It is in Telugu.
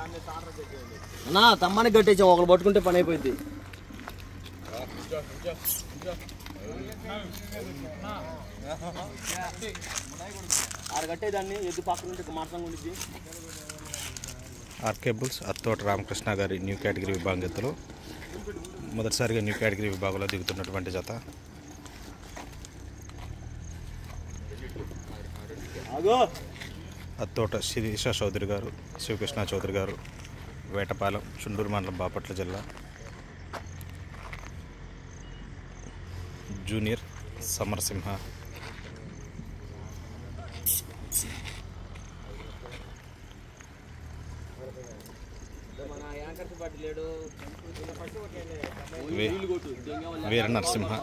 అన్నా తమ్మానికి కట్టేసాం, ఒకరు పట్టుకుంటే పని అయిపోయింది. ఆరు కట్టేదాన్ని ఎద్దు పక్కన ఉంటే మాత్రం ఉండిద్ది. ఆర్కే బుల్స్ అత్తోట రామకృష్ణ గారి న్యూ కేటగిరీ విభాగం జతలో మొదటిసారిగా న్యూ కేటగిరీ విభాగంలో దిగుతున్నటువంటి జత. అత్తోట శిరీష చౌదరి గారు, శివకృష్ణ చౌదరి గారు, వేటపాలెం, చుండూరు మండలం, బాపట్ల జిల్లా. జూనియర్ సమరసింహ. వీర నరసింహ.